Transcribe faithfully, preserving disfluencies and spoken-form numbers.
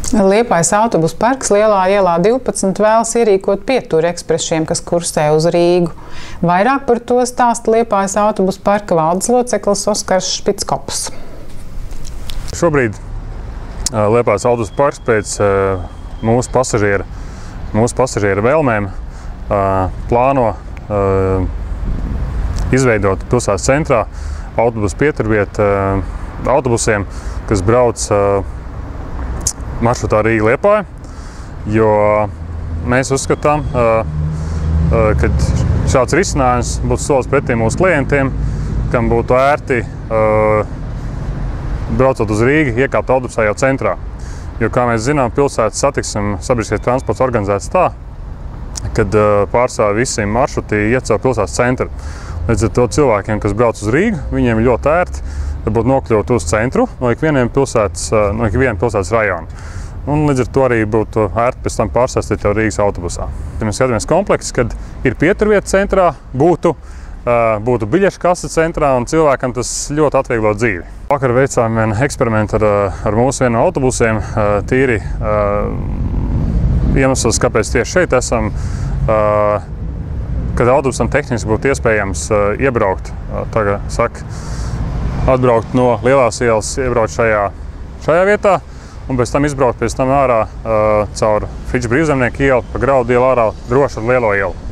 Liepājas autobusu parks Lielā ielā divpadsmit vēlas ierīkot pieturu ekspresiem, kas kursē uz Rīgu. Vairāk par to stāsta Liepājas autobusu parka valdes loceklis Oskars Špickops. Šobrīd Liepājas autobusu parks pēc mūsu pasažieru, mūsu pasažieru vēlmēm plāno izveidot pilsētas centrā autobusu pieturvietu autobusiem, kas brauc maršrutā Rīga-Liepāja, jo mēs uzskatām, ka šāds risinājums būtu solis pretī mūsu klientiem, kam būtu ērti, braucot uz Rīgu, iekāpt autobusā jau centrā. Jo, kā mēs zinām, pilsētas satiksme sabiedriskais transports organizēts tā, kad pārsvarā visi maršruti iet caur pilsētas centru. Līdz ar to cilvēkiem, kas brauc uz Rīgu, viņiem ir ļoti ērti varbūt nokļūt uz centru no ikvieniem pilsētas, no ikviena pilsētas rajona. Un līdz ar to arī būtu ērti pēc tam pārsēstīt jau Rīgas autobusā. Ja mēs skatāmies komplekss, kad ir pieturvieta centrā, būtu, būtu biļešu kase centrā un cilvēkam tas ļoti atvieglo dzīvi. Vakar veicām vienu eksperimentu ar, ar mūsu vienu autobusiem, tīri iemesls, kāpēc tieši šeit esam, kad autobusam tehniski būtu iespējams iebraukt, tagad saka, atbraukt no Lielās ielas, iebraukt šajā, šajā vietā un pēc tam izbraukt pēc tam ārā uh, caur Friča Brīvzemnieku ielu, pa Graudu ielu ārā droši ar Lielo ielu.